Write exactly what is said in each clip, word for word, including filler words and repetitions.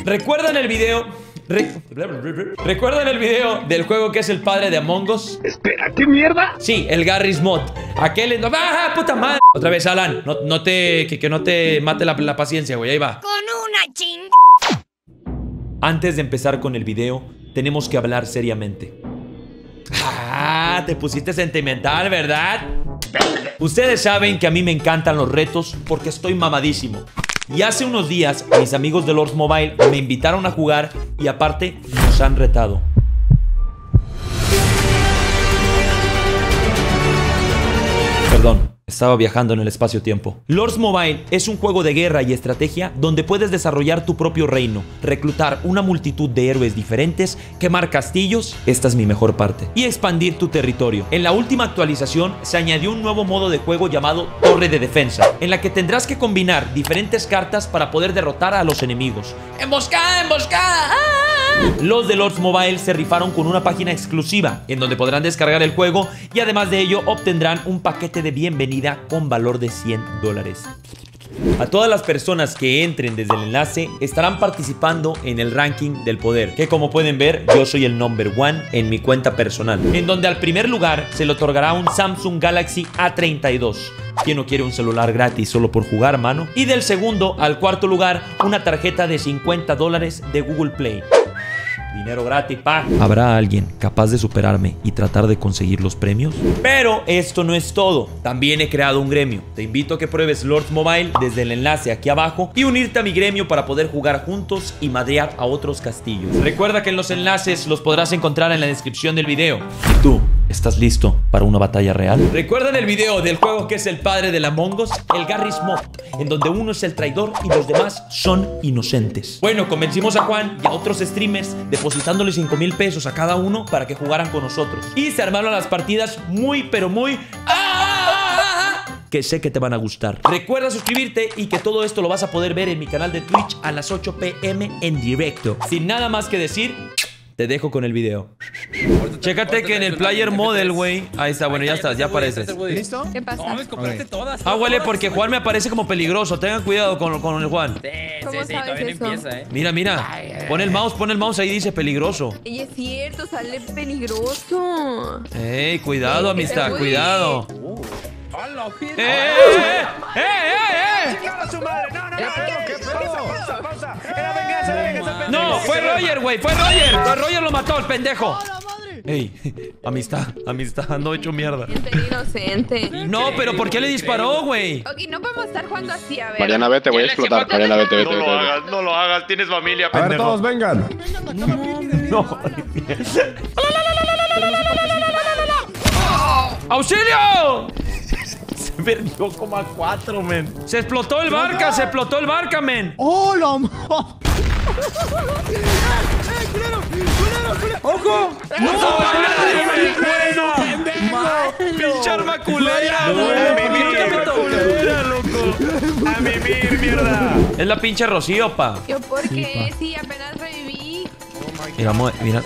¿Recuerdan el video? Re ¿Recuerdan el video del juego que es el padre de Among Us? Espera, ¿qué mierda? Sí, el Garry's Mod. Aquel en... ¡Ah, puta madre! Otra vez, Alan. No, no te... Que, que no te mate la, la paciencia, güey. Ahí va. Con una ching... Antes de empezar con el video, tenemos que hablar seriamente. Ah, te pusiste sentimental, ¿verdad? Ustedes saben que a mí me encantan los retos porque estoy mamadísimo. Y hace unos días, mis amigos de Lords Mobile me invitaron a jugar y aparte nos han retado. Perdón, estaba viajando en el espacio-tiempo. Lords Mobile es un juego de guerra y estrategia donde puedes desarrollar tu propio reino, reclutar una multitud de héroes diferentes, quemar castillos, esta es mi mejor parte, y expandir tu territorio. En la última actualización se añadió un nuevo modo de juego llamado Torre de Defensa, en la que tendrás que combinar diferentes cartas para poder derrotar a los enemigos. ¡Emboscada, emboscada! ¡Ah! Los de Lords Mobile se rifaron con una página exclusiva en donde podrán descargar el juego y además de ello obtendrán un paquete de bienvenida con valor de cien dólares. A todas las personas que entren desde el enlace estarán participando en el ranking del poder, que como pueden ver yo soy el number one en mi cuenta personal, en donde al primer lugar se le otorgará un Samsung Galaxy A treinta y dos. ¿Quién no quiere un celular gratis solo por jugar, mano? Y del segundo al cuarto lugar una tarjeta de cincuenta dólares de Google Play. Dinero gratis, pa. ¿Habrá alguien capaz de superarme y tratar de conseguir los premios? Pero esto no es todo. También he creado un gremio. Te invito a que pruebes Lords Mobile desde el enlace aquí abajo y unirte a mi gremio para poder jugar juntos y madrear a otros castillos. Recuerda que en los enlaces los podrás encontrar en la descripción del video. ¿Y tú? ¿Estás listo para una batalla real? ¿Recuerdan el video del juego que es el padre de Among Us? El Garry's Mod, en donde uno es el traidor y los demás son inocentes. Bueno, convencimos a Juan y a otros streamers depositándole cinco mil pesos a cada uno para que jugaran con nosotros. Y se armaron las partidas muy, pero muy... ¡Ah! Que sé que te van a gustar. Recuerda suscribirte y que todo esto lo vas a poder ver en mi canal de Twitch a las ocho p m en directo. Sin nada más que decir... Te dejo con el video. Chécate que en el player model, güey. Ahí está, bueno, ya está, ya apareces. ¿Listo? ¿Qué pasa? No, me compraste todas. Ah, huele, porque Juan me aparece como peligroso. Tengan cuidado con, con el Juan. Sí, ¿Cómo sí, sí, sabes todavía no eso? empieza, eh. Mira, mira. Pon el mouse, pon el mouse, ahí dice peligroso. Y es cierto, sale peligroso. Ey, cuidado, amistad, Uy. cuidado. ¡Hola, ¡Eh, eh, eh! ¡Eh, eh, eh! ¡Chingar a su madre! ¡No, no, no! ¿Qué pedo? ¡Pausa, pausa! ¡Era venganza, era venganza, pendejo! No, fue Roger, güey, fue Roger. Roger lo mató, el pendejo. Ey, amistad, amistad, ando hecho mierda. Inocente, inocente. No, pero ¿por qué le disparó, güey? Ok, no podemos estar jugando así, a ver. Mariana, vete, voy a explotar. Mariana, vete, vete, No vete. lo vete. hagas, no lo hagas, tienes familia, A ver, pendejo. todos vengan. No. ¡Auxilio! Se perdió como a cuatro, men. Se explotó el barca, se explotó el barca, men. ¡Hola! ¡Ojo! ¡No! ¡Pinche arma culera, culera, loco! ¡A mimir, mierda! Es la pinche Rocío, pa. ¿Yo por qué? Sí, apenas reviví. Mira, mo- mira.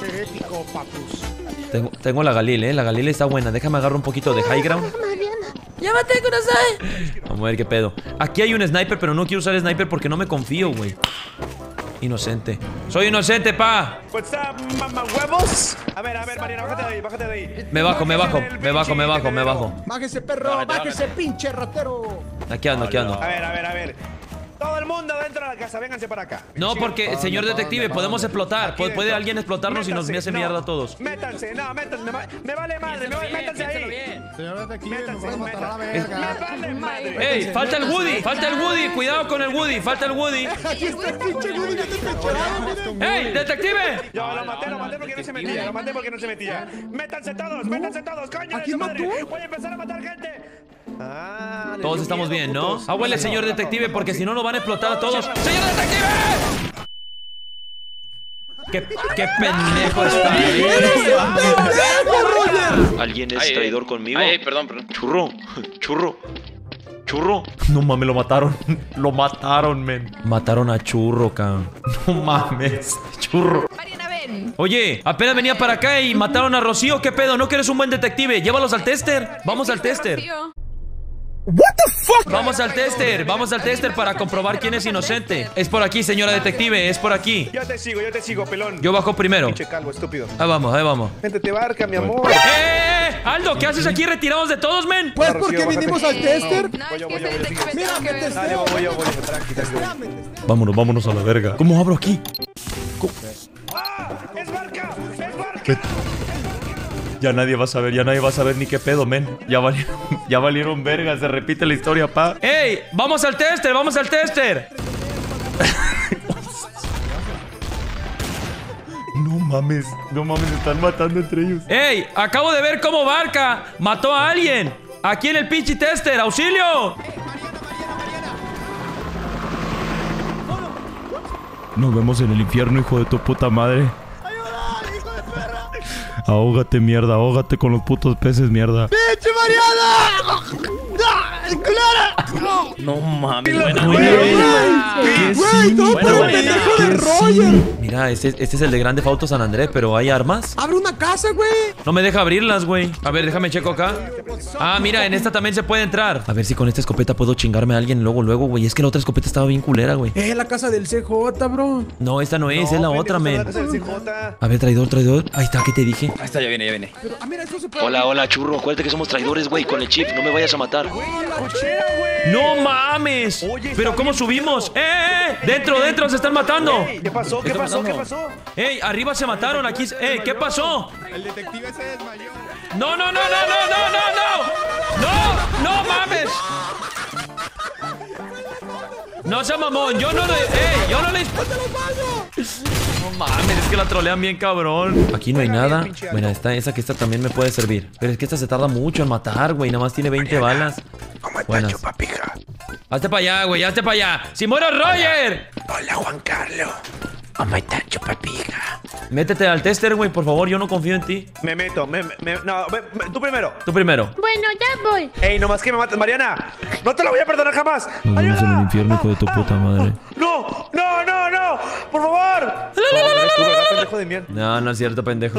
Tengo, tengo la Galil, eh. La Galil está buena. Déjame agarrar un poquito de high ground. ¡Llámate, Kurosai! Vamos a ver qué pedo. Aquí hay un sniper, pero no quiero usar sniper porque no me confío, güey. Inocente. Soy inocente, pa. What's up, mamá huevos? A ver, a ver, Mariana, bájate de ahí, bájate de ahí. Me bajo, me bajo, me bajo, me bajo, me bajo. ¡Bájese, perro! ¡Bájese, pinche ratero! Aquí ando, aquí ando. A ver, a ver, a ver. Todo el mundo dentro de la casa, vénganse para acá. No, porque, señor detective, podemos explotar. Pu- Puede alguien explotarnos y nos me hace no, mierda a todos. Métanse, no, métanse, me, va- me vale madre, me vale, métanse ahí. Señor detective, nos Métanse, van a matar a la métanse. Me verga. vale madre. ¡Ey! ¡Falta el Woody! ¡Falta el Woody! ¡Cuidado con el Woody! ¡Falta el Woody! Aquí está el pinche Woody, ya te pincherado, miren. ¡Ey! ¡Detective! Yo lo maté, lo maté porque no se metía, lo maté porque no se metía. Métanse todos, métanse todos, coño ¿A de quién su madre. mató? Voy a empezar a matar gente. Ah, Todos les dio estamos miedo, bien, ¿no? putos. Ah, huele, señor detective, porque si no nos van a explotar a todos. ¡Señor detective! ¡Qué, qué pendejo está ahí! ¿Alguien es Ay, traidor ay, conmigo? Ay, ay, perdón, perdón. Churro, churro, churro. No mames, lo mataron. Lo mataron, men. Mataron a Churro, cabrón. No mames, Churro. Mariana, ven. Oye, apenas venía para acá y mataron a Rocío. ¿Qué pedo? ¿No que eres un buen detective? Llévalos al tester. Vamos al tester. Rocío. What the fuck? Vamos al tester, vamos al tester para comprobar quién es inocente. Es por aquí, señora detective, es por aquí. Yo te sigo, yo te sigo, pelón. Yo bajo primero. Pinche calvo, estúpido. Ahí vamos, ahí vamos. Métete barca, mi amor. ¡Eh, eh, eh! Aldo, ¿qué haces aquí retirados de todos, men? Pues Rocío, porque bájate. vinimos al tester. No, Voy es yo, que voy yo, soy voy yo, detective, Mira, tengo me que ver. testeo. Dale, voy yo, voy yo, tranqui, tranqui. Espérame, testeo. Vámonos, vámonos a la verga. ¿Cómo abro aquí? ¡Ah! ¡Es barca! ¡Es barca! Ya nadie va a saber, ya nadie va a saber ni qué pedo, men. Ya valieron, ya valieron verga, se repite la historia, pa. ¡Ey! ¡Vamos al tester, vamos al tester! No mames, no mames, están matando entre ellos. ¡Ey! Acabo de ver cómo Barca mató a alguien. Aquí en el pinche tester, ¡auxilio! Nos vemos en el infierno, hijo de tu puta madre. Ahógate, mierda, ahógate con los putos peces, mierda. ¡Pinche Mariana! ¡Clara! No mames, buena, Güey, buena. güey, todo por el buena. pendejo de ¿Qué Roger. Mira, este, este es el de Grande Auto San Andrés, pero ¿hay armas? Abre una casa, güey. No me deja abrirlas, güey. A ver, déjame checo acá. Ah, mira, en esta también se puede entrar. A ver si con esta escopeta puedo chingarme a alguien luego, luego, güey. Es que la otra escopeta estaba bien culera, güey. Eh, la casa del C J, bro. No, esta no es, es la otra, men. men. A ver, traidor, traidor. Ahí está, ¿qué te dije? Ahí está, ya viene, ya viene. Pero, ah, mira, esto se puede. Hola, hola, churro. Acuérdate que somos traidores, güey. Con el chip, no me vayas a matar. ¡Cochera, güey! ¡No mames! Oye, ¿Pero está cómo bien subimos? chido. ¡Eh, eh, eh! ¡Dentro, dentro! ¡Se están matando! ¿Qué pasó? ¿Qué Está pasó? ¿Qué pasando. pasó? ¡Ey! Arriba se mataron, aquí. ¡Eh! ¿Qué pasó? El detective se desmayó. ¡No, no, no, no, no, no, no! ¡No! ¡No mames! No sea mamón, yo no le. ¡Ey! Yo no le. No mames, es que la trolean bien cabrón. Aquí no hay nada. Bueno, esta, esa que esta también me puede servir. Pero es que esta se tarda mucho en matar, güey. Nada más tiene veinte balas. ¿Cómo estás, Buenas. chupapija? Hazte para allá, güey, hazte para allá. ¡Si muero Roger! Hola, Juan Carlos. ¿Cómo estás, chupapija? Métete al tester, güey, por favor, yo no confío en ti. Me meto, me, me, no, me- me- tú primero. Tú primero. Bueno, ya voy. Ey, nomás que me mates, Mariana. No te lo voy a perdonar jamás. Nos vemos en el ¡Ayuda! infierno, hijo de tu puta madre. No, no, no, no. Por favor. No, eres tú, ¿verdad, pendejo de mierda? No, no es cierto, pendejo.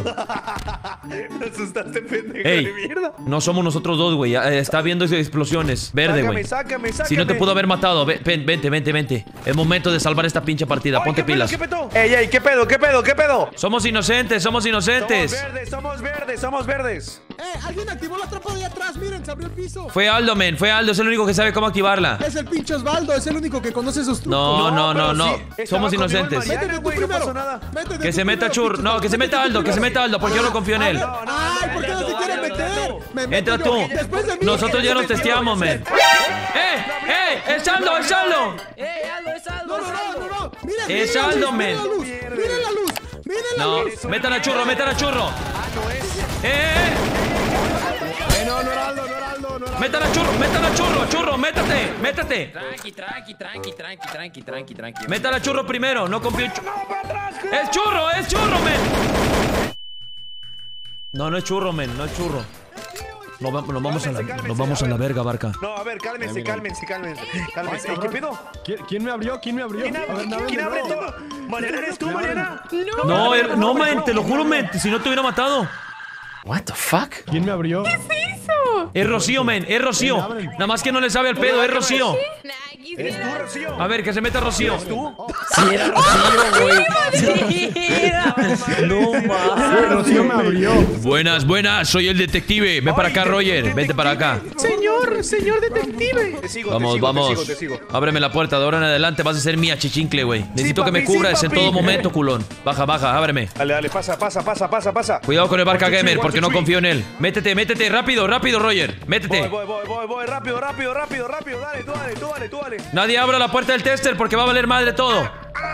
Me asustaste, pendejo Ey, de mierda. no somos nosotros dos, güey. eh, Está viendo explosiones. Verde, Sácame, güey. sácame, sácame. Si no te pudo haber matado, ve- ven, vente, vente, vente. Es momento de salvar esta pinche partida. Ay, Ponte ¿qué pedo, pilas. ¿Qué pedo? Ey, ey, ¿qué pedo? ¿Qué pedo? ¿Qué pedo? Somos inocentes, somos Somos inocentes. verdes, somos verdes, somos verdes. Eh, alguien activó la trampa de allá atrás. Miren, se abrió el piso. Fue Aldo, men. Fue Aldo. Es el único que sabe cómo activarla. Es el pinche Osvaldo. Es el único que conoce esos trucos. No, no, no, pero no. sí, estaba Somos conmigo el inocentes. Mariana, Métete tú güey, no primero. pasó nada. Métete Que tú se meta primero, Chur. pinche No, que se meta tú Aldo, que se primero. meta Aldo, porque yo no confío en él. No, no, Ay, ¿por qué no se quiere meter? Me meto Entra yo. tú. Después de mí. Nosotros ya nos testeamos, men. ¡Eh! ¡Eh! ¡Es Aldo! ¡Es Aldo! ¡Eh, Aldo, es Aldo! No, no, no, no, no. Miren, Es miren la Aldo, luz, men. Miren la luz. Miren la luz. Miren la No, luz. metan a churro, metan a churro. ¡Eh! eh! Eh, no, no era Aldo, no era Aldo, no era Aldo. ¡Metan a churro! ¡Metan a churro! ¡Churro! ¡Métate! ¡Métate! Tranqui, tranqui, tranqui, tranqui, tranqui, tranqui, tranqui. Metan a churro primero. No confío en churro. ¡Es churro! ¡Es churro, men! No, no es churro, men. No es churro. Nos, va- nos vamos a la, nos vamos a la verga, Barca. No, a ver, cálmense, cálmense, cálmense. Cálmense. Ey, ¿qué pedo? ¿Quién, quién me abrió? ¿Quién me abrió? ¿Quién A ver, abre, nada, ¿quién no. abre todo? ¿Mariana eres tú, Mariana? No, er- no, men. Te lo juro, men. Si no te hubiera matado. What the fuck? ¿Quién me abrió? Es Rocío, men. Es Rocío. Nada más que no le sabe al pedo. Es Rocío. Nah, aquí ¿Eres sí tú, era. Rocío? A ver, que se meta Rocío. ¿Tú? Sí, era Rocío, güey. Sí, era. No mames. Rocío me abrió. Buenas, buenas. Soy el detective. Ven para acá, Roger. Vente para acá. Señor, señor detective. Te sigo, Vamos, te sigo, vamos. te sigo, te sigo. Ábreme la puerta. De ahora en adelante vas a ser mía, chichincle, güey. Necesito que me papi, sí, cubras en papi. todo momento, culón. Baja, baja. Ábreme. Dale, dale, pasa, pasa, pasa, pasa, pasa. Cuidado con el Barca One, two, Gamer three, porque one, no two, confío en él. Métete, métete. Rápido, rápido, Roger. Voy, Métete. voy, voy, voy, voy, rápido, rápido, rápido, rápido. Dale, tú dale, tú dale, tú dale. Nadie abra la puerta del tester porque va a valer madre todo.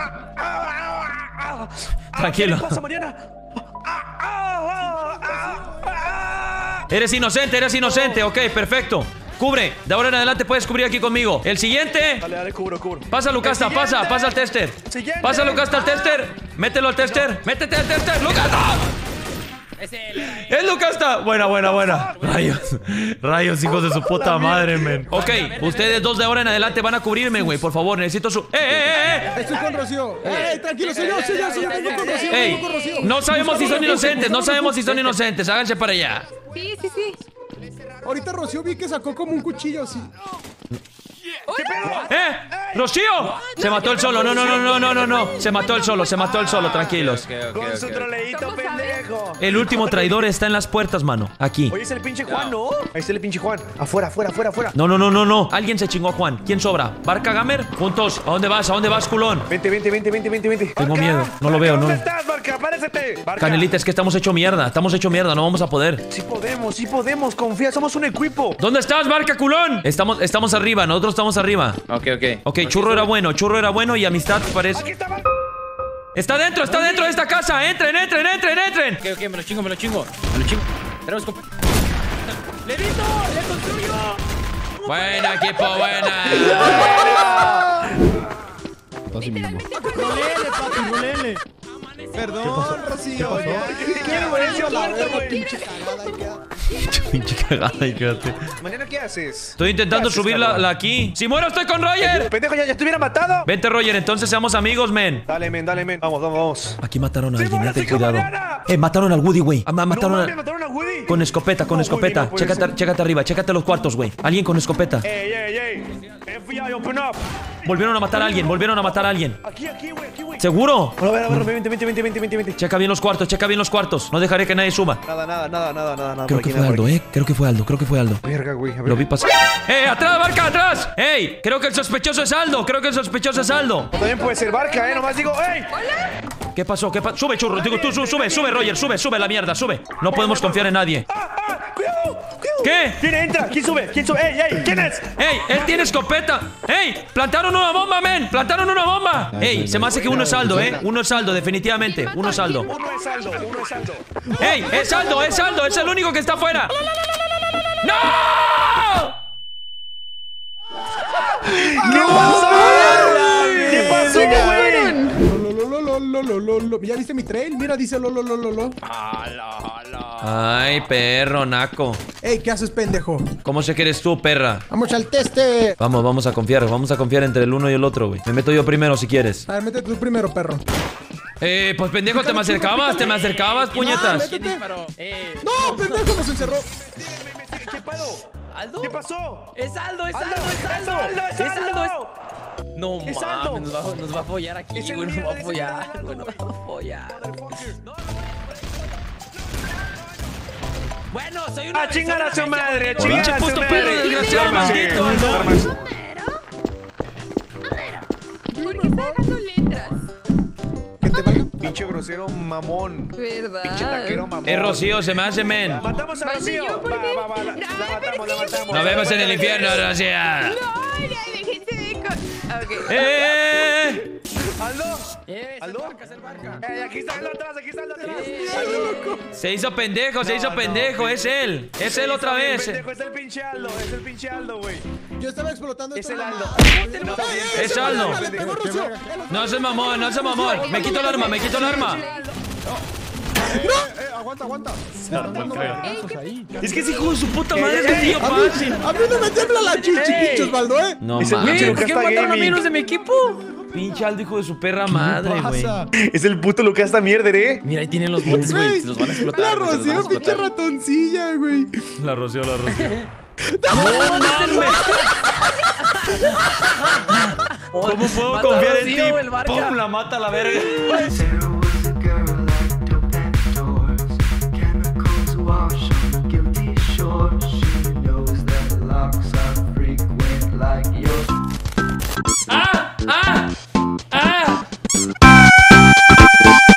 Tranquilo. ¿Qué pasa, Mariana? Ah, ah, ah, ah, ah. Eres inocente, eres inocente. Ok, perfecto. Cubre. De ahora en adelante puedes cubrir aquí conmigo. El siguiente. Dale, dale, cubro, cubro. Pasa, Lucasta, El pasa, siguiente. pasa al tester. Siguiente. Pasa, Lucasta, al tester. Mételo al tester. Métete al tester, Lucasta. Es él, era él. ¡Es Lucasta! Buena, buena, buena. Rayos. Rayos, hijos de su puta madre, men. Ok, ustedes dos de ahora en adelante van a cubrirme, güey. Por favor, necesito su. ¡Eh, eh, eh! Estoy con Rocío. ¡Ey, tranquilo! Soy yo, soy yo, soy yo. Vengo con Rocío, ¡Ey! vengo con Rocío. No sabemos si son Buscamos inocentes, no buscamos sabemos si son refugio. inocentes. Háganse para allá. Sí, sí, sí. ahorita Rocío vi que sacó como un cuchillo así. ¡Eh! ¡Rocío! Se mató el solo. No, no, no, no, no, no, no. Se mató el solo, se mató el solo, tranquilos. Ok, ok, Con su ok. troleíto, ¿Cómo sabes? pendejo. El último traidor está en las puertas, mano. Aquí. Oye, es el pinche Juan, ¿no? Ahí está el pinche Juan. Afuera, afuera, afuera, afuera. No, no, no, no, no. Alguien se chingó a Juan. ¿Quién sobra? ¿Barca Gamer? Juntos. ¿A dónde vas? ¿A dónde vas, culón? Vente, vente, vente, vente, vente, vente. Tengo Barca, miedo. No lo Barca, veo, ¿dónde no. estás, Barca? Apárece. Barca. Canelita, es que estamos hecho mierda. Estamos hecho mierda. No vamos a poder. Sí podemos, sí podemos. Confía, somos un equipo. ¿Dónde estás, Barca, culón? Estamos, estamos arriba. Nosotros estamos arriba. Ok, ok. Ok, Churro era bueno. Churro era bueno y amistad parece... Aquí está, Barca. Está dentro, está dentro de esta casa. Entren, entren, entren, entren. Ok, ok, me lo chingo, me lo chingo. Me lo chingo. Tenemos comp... ¡Levito! ¡Le construyo! Buena, equipo, buena. Literalmente con Rolele, papi, rolele. Perdón, Rocío. Qué buenísimo, muerto, güey. Pinche cagada y quédate. Mañana, ¿qué haces? Estoy intentando ¿Qué haces, subir la, cabrón? la aquí. ¡Si muero, estoy con Roger! Pendejo, ya, ya estuviera matado. Vente, Roger, entonces seamos amigos, men. Dale, men, dale, men. Vamos, vamos, vamos. Aquí mataron a ¡Sí, alguien, bueno, ten sí, como cuidado. mañana! Eh, mataron al Woody, güey. Ah, ma- Mataron no, a... mames, mataron a Woody. Con escopeta, con No, escopeta. Woody, no puede chécate, ser. chécate arriba, chécate los cuartos, güey. Alguien con escopeta. Ey, ey, ey. F B I, open up. Volvieron a matar a alguien, volvieron a matar a alguien. Aquí, aquí, güey, aquí, güey. ¿Seguro? A ver, a ver, vente, vente, vente, vente, vente, vente. Checa bien los cuartos, checa bien los cuartos. No dejaré que nadie suba. Nada, nada, nada, nada, nada, nada. Creo por que aquí, fue nada por Aldo, aquí. eh. Creo que fue Aldo, creo que fue Aldo. Verga, güey, a ver. Lo vi pasar. ¡Eh, atrás, Barca, atrás! ¡Ey! Creo que el sospechoso es Aldo, creo que el sospechoso es Aldo. También puede ser Barca, eh. Nomás digo, ey. ¿Qué pasó? ¿Qué pasó? Sube, churro. Digo, tú, sube, sube, sube, Roger, sube, sube la mierda, sube. No podemos confiar en nadie. Ah, ah, cuidado, cuidado. ¿Qué? ¿Quién entra? ¿Quién sube? ¿Quién sube? ¡Ey, ey! ¿Quién es? ¡Ey! ¡Él tiene escopeta! ¡Ey! ¡Plantaron una bomba, men! ¡Plantaron una bomba! ¡Ey! Se me hace que uno es Aldo, ¿eh? Uno es Aldo, definitivamente. Uno es Aldo. Uno es Aldo, uno es Aldo. ¡Ey! ¡Es Aldo! ¡Es Aldo! ¡Es el único que está afuera! ¡No! ¿Qué pasó? ¿Qué pasó, güey? Lo, lo, lo, lo, lo, lo, lo, lo. ¿Ya viste mi trail? Mira, dice lo, lo, lo, lo, lo. Ay, perro, naco. Ey, ¿qué haces, pendejo? ¿Cómo sé que eres tú, perra? Vamos al teste. Vamos, vamos a confiar. Vamos a confiar entre el uno y el otro, güey. Me meto yo primero si quieres. A ver, métete tú primero, perro. Eh, pues pendejo, te me acercabas, te me acercabas, puñetas. ¿Quién disparó? Eh, No, pendejo, nos encerró. ¿Qué pedo? ¿Aldo? ¿Qué pasó? ¡Es Aldo, es Aldo, Aldo, es es Aldo! Aldo, es Aldo. es- No Es Aldo. mames, nos va, nos va a follar aquí, Es el güey, nos va líder, a es follar, el güey, nos va a follar. Bueno, soy una ¡A chingar a su madre! ¡A Pinche chingar a su puto madre! perro desgraciado, maldito, Armas. ¿Por qué está dejando letras? ¿Qué te valga? Pinche grosero mamón. ¿Verdad? Pinche taquero mamón. Eh, Rocío, se me hace, men. Matamos a Vale, Rocío. yo, ¿por Va, qué? va, va. La, la matamos, la matamos. Nos vemos en el infierno, Rocío. No, ya déjense de co... Ok. ¡Eh! Aldo. Eh, es el ¿Aldo? barca, es el barca. Eh, aquí está Aldo atrás, aquí está Aldo atrás. Se hizo pendejo, se hizo No, pendejo, no, es él. Es él otra Está bien, vez. pendejo, es el pinche Aldo, es el pinche Aldo, güey. Yo estaba explotando Es esto. el Aldo. Es Aldo. Le pegó Rocío. No se mamó, no se mamó. Me quito el arma, me quito el arma. Eh, aguanta, aguanta. Están dando balazos ahí. Es que ese hijo de su puta madre es que tío A mí, fácil. a mí no me tiembla la chichi, pinches, Baldo, ¿eh? No Es el mames. pinche Güey, ¿por qué Lucas mataron a Gaming. mí los de mi equipo? Pinche Aldo, hijo de su perra madre, güey. Pasa. Es el puto Lucas esta mierda, ¿eh? Mira, ahí tienen los bots, güey, Güey, se los van a explotar. la güey, se los van a Rocío, pinche explotar. ratoncilla, güey. La roció, la roció. ¡No mames! ¿Cómo puedo Mata a confiar en Rocío, el ti? barca. ¡Pum! La mata a la verga.